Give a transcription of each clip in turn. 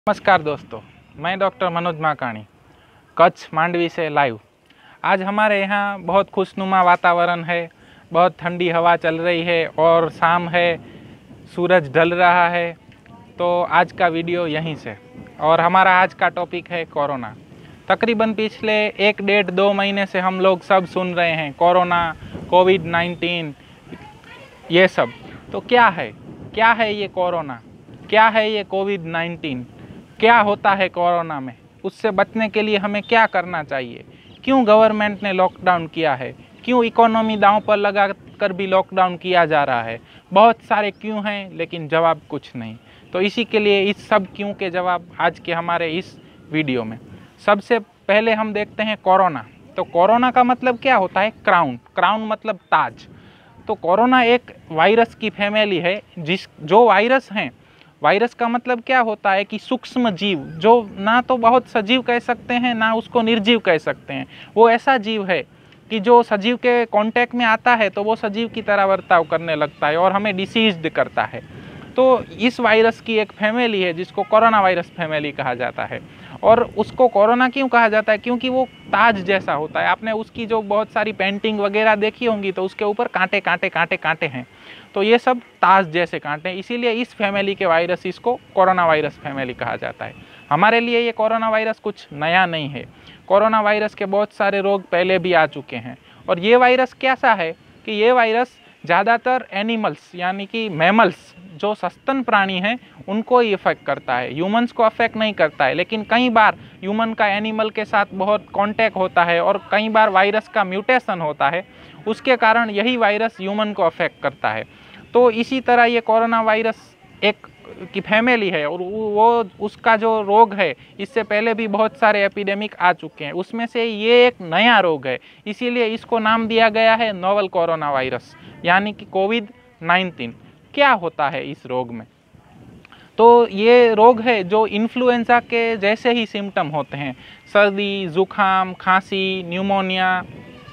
नमस्कार दोस्तों, मैं डॉक्टर मनोज माकाणी, कच्छ मांडवी से लाइव। आज हमारे यहाँ बहुत खुशनुमा वातावरण है, बहुत ठंडी हवा चल रही है और शाम है, सूरज ढल रहा है। तो आज का वीडियो यहीं से, और हमारा आज का टॉपिक है कोरोना। तकरीबन पिछले 1-1.5-2 महीने से हम लोग सब सुन रहे हैं कोरोना, कोविड-19, ये सब। तो क्या है ये कोरोना, क्या है ये कोविड-19, क्या होता है कोरोना में, उससे बचने के लिए हमें क्या करना चाहिए, क्यों गवर्नमेंट ने लॉकडाउन किया है, क्यों इकोनॉमी दांव पर लगा कर भी लॉकडाउन किया जा रहा है। बहुत सारे क्यों हैं, लेकिन जवाब कुछ नहीं। तो इसी के लिए इस सब क्यों के जवाब आज के हमारे इस वीडियो में। सबसे पहले हम देखते हैं कोरोना। तो कोरोना का मतलब क्या होता है? क्राउन मतलब ताज। तो कोरोना एक वायरस की फैमिली है, जो वायरस का मतलब क्या होता है कि सूक्ष्म जीव, जो ना तो बहुत सजीव कह सकते हैं ना उसको निर्जीव कह सकते हैं। वो ऐसा जीव है कि जो सजीव के कांटेक्ट में आता है तो वो सजीव की तरह बर्ताव करने लगता है और हमें डिसीज्ड करता है। तो इस वायरस की एक फैमिली है जिसको कोरोना वायरस फैमिली कहा जाता है। और उसको कोरोना क्यों कहा जाता है? क्योंकि वो ताज जैसा होता है। आपने उसकी जो बहुत सारी पेंटिंग वगैरह देखी होंगी तो उसके ऊपर कांटे हैं। तो ये सब ताज जैसे कांटे हैं, इसीलिए इस फैमिली के वायरस इसको कोरोना वायरस फैमिली कहा जाता है। हमारे लिए ये कोरोना वायरस कुछ नया नहीं है। कोरोना वायरस के बहुत सारे रोग पहले भी आ चुके हैं। और ये वायरस कैसा है कि ये वायरस ज़्यादातर एनिमल्स यानी कि मैमल्स, जो सस्तन प्राणी हैं, उनको ही इफेक्ट करता है। ह्यूमंस को अफेक्ट नहीं करता है। लेकिन कई बार ह्यूमन का एनिमल के साथ बहुत कांटेक्ट होता है और कई बार वायरस का म्यूटेशन होता है, उसके कारण यही वायरस ह्यूमन को अफेक्ट करता है। तो इसी तरह ये कोरोना वायरस एक की फैमिली है और वो उसका जो रोग है, इससे पहले भी बहुत सारे एपिडेमिक आ चुके हैं, उसमें से ये एक नया रोग है। इसीलिए इसको नाम दिया गया है नोवेल कोरोना वायरस यानी कि कोविड-19। क्या होता है इस रोग में? तो ये रोग है जो इन्फ्लुएंजा के जैसे ही सिम्टम होते हैं, सर्दी, जुकाम, खांसी, न्यूमोनिया,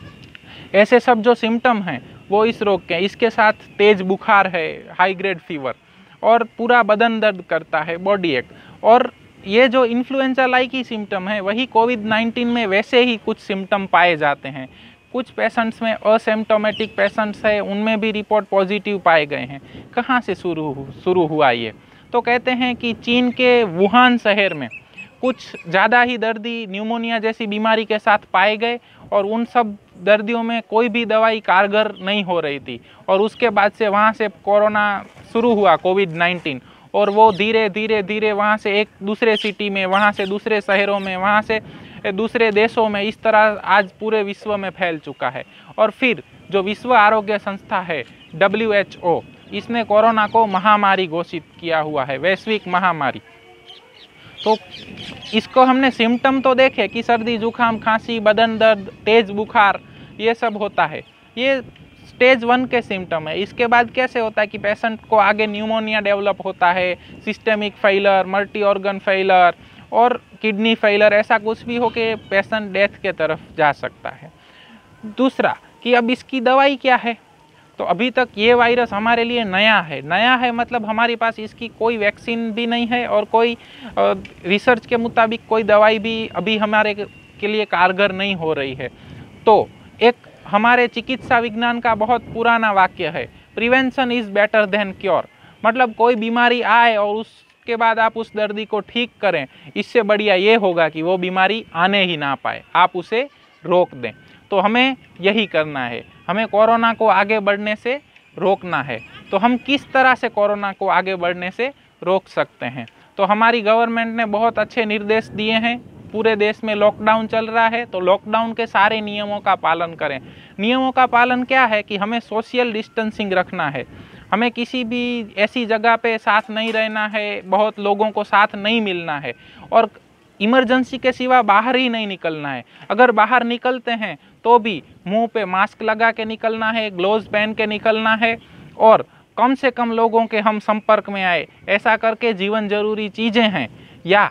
ऐसे सब जो सिम्टम हैं वो इस रोग के। इसके साथ तेज बुखार है, हाई ग्रेड फीवर, और पूरा बदन दर्द करता है, बॉडी एक। और ये जो इन्फ्लुएंजा लाइक ही सिम्टम है, वही कोविड-19 में वैसे ही कुछ सिम्टम पाए जाते हैं। कुछ पेशेंट्स में असिम्प्टोमेटिक पेशेंट्स है, उनमें भी रिपोर्ट पॉजिटिव पाए गए हैं। कहाँ से शुरू हुआ ये? तो कहते हैं कि चीन के वुहान शहर में कुछ ज़्यादा ही दर्दी न्यूमोनिया जैसी बीमारी के साथ पाए गए और उन सब दर्दियों में कोई भी दवाई कारगर नहीं हो रही थी। और उसके बाद से वहाँ से कोरोना शुरू हुआ, कोविड-19, और वो धीरे धीरे वहाँ से एक दूसरे सिटी में, वहाँ से दूसरे शहरों में, वहाँ से दूसरे देशों में, इस तरह आज पूरे विश्व में फैल चुका है। और फिर जो विश्व आरोग्य संस्था है WHO, इसने कोरोना को महामारी घोषित किया हुआ है, वैश्विक महामारी। तो इसको हमने सिम्टम तो देखे कि सर्दी, जुकाम, खांसी, बदन दर्द, तेज बुखार, ये सब होता है। ये स्टेज 1 के सिम्टम है। इसके बाद कैसे होता है कि पेशेंट को आगे न्यूमोनिया डेवलप होता है, systemic failure, multi organ failure और किडनी फेलर, ऐसा कुछ भी हो के पेशेंट डेथ के तरफ जा सकता है। दूसरा कि अब इसकी दवाई क्या है? तो अभी तक ये वायरस हमारे लिए नया है मतलब हमारे पास इसकी कोई वैक्सीन भी नहीं है और कोई रिसर्च के मुताबिक कोई दवाई भी अभी हमारे के लिए कारगर नहीं हो रही है। तो एक हमारे चिकित्सा विज्ञान का बहुत पुराना वाक्य है, prevention is better than cure. मतलब कोई बीमारी आए और उसके बाद आप उस दर्दी को ठीक करें, इससे बढ़िया ये होगा कि वो बीमारी आने ही ना पाए, आप उसे रोक दें। तो हमें यही करना है, हमें कोरोना को आगे बढ़ने से रोकना है। तो हम किस तरह से कोरोना को आगे बढ़ने से रोक सकते हैं? तो हमारी गवर्नमेंट ने बहुत अच्छे निर्देश दिए हैं। पूरे देश में लॉकडाउन चल रहा है, तो लॉकडाउन के सारे नियमों का पालन करें। नियमों का पालन क्या है कि हमें सोशल डिस्टेंसिंग रखना है, हमें किसी भी ऐसी जगह पे साथ नहीं रहना है, बहुत लोगों को साथ नहीं मिलना है, और इमरजेंसी के सिवा बाहर ही नहीं निकलना है। अगर बाहर निकलते हैं तो भी मुंह पे मास्क लगा के निकलना है, ग्लोव्स पहन के निकलना है, और कम से कम लोगों के हम संपर्क में आए। ऐसा करके जीवन जरूरी चीज़ें हैं या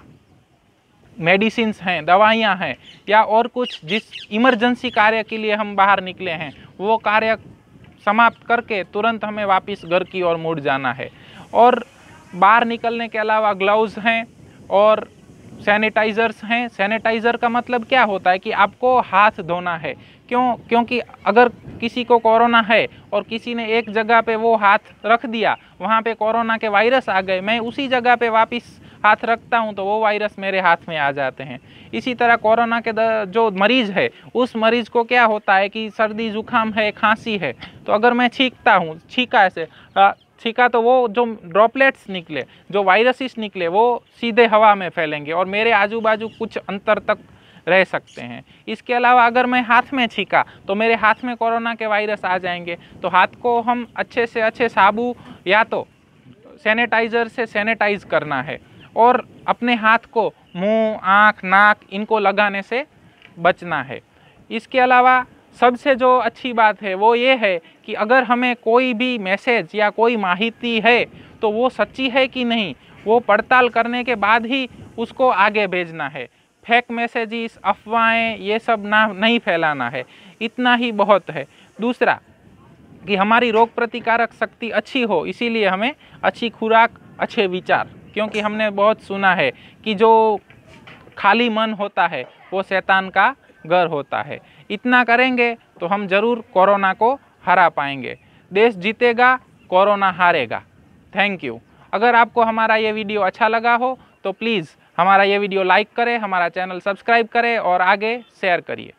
मेडिसिन्स हैं, दवाइयाँ हैं, या और कुछ जिस इमरजेंसी कार्य के लिए हम बाहर निकले हैं, वो कार्य समाप्त करके तुरंत हमें वापस घर की ओर मुड़ जाना है। और बाहर निकलने के अलावा ग्लव्स हैं, और सैनिटाइज़र्स हैं। सैनिटाइज़र का मतलब क्या होता है कि आपको हाथ धोना है। क्योंकि अगर किसी को कोरोना है और किसी ने एक जगह पे वो हाथ रख दिया, वहाँ पे कोरोना के वायरस आ गए, मैं उसी जगह पे वापस हाथ रखता हूँ तो वो वायरस मेरे हाथ में आ जाते हैं। इसी तरह कोरोना के जो मरीज़ है, उस मरीज़ को क्या होता है कि सर्दी जुकाम है, खांसी है, तो अगर मैं छींकता हूँ, छींका तो वो जो ड्रॉपलेट्स निकले, जो वायरसेस निकले, वो सीधे हवा में फैलेंगे और मेरे आजू बाजू कुछ अंतर तक रह सकते हैं। इसके अलावा अगर मैं हाथ में छींका तो मेरे हाथ में कोरोना के वायरस आ जाएंगे। तो हाथ को हम अच्छे से अच्छे साबुन या तो सैनिटाइज़र से सैनिटाइज करना है और अपने हाथ को मुंह, आँख, नाक इनको लगाने से बचना है। इसके अलावा सबसे जो अच्छी बात है वो ये है कि अगर हमें कोई भी मैसेज या कोई माहिती है तो वो सच्ची है कि नहीं, वो पड़ताल करने के बाद ही उसको आगे भेजना है। फेक मैसेजेस, अफवाहें, ये सब नहीं फैलाना है। इतना ही बहुत है। दूसरा कि हमारी रोग प्रतिकारक शक्ति अच्छी हो, इसीलिए हमें अच्छी खुराक, अच्छे विचार, क्योंकि हमने बहुत सुना है कि जो खाली मन होता है वो शैतान का घर होता है। इतना करेंगे तो हम जरूर कोरोना को हरा पाएंगे। देश जीतेगा, कोरोना हारेगा। Thank you. अगर आपको हमारा ये वीडियो अच्छा लगा हो तो प्लीज़ हमारा ये वीडियो लाइक करें, हमारा चैनल सब्सक्राइब करें और आगे शेयर करिए।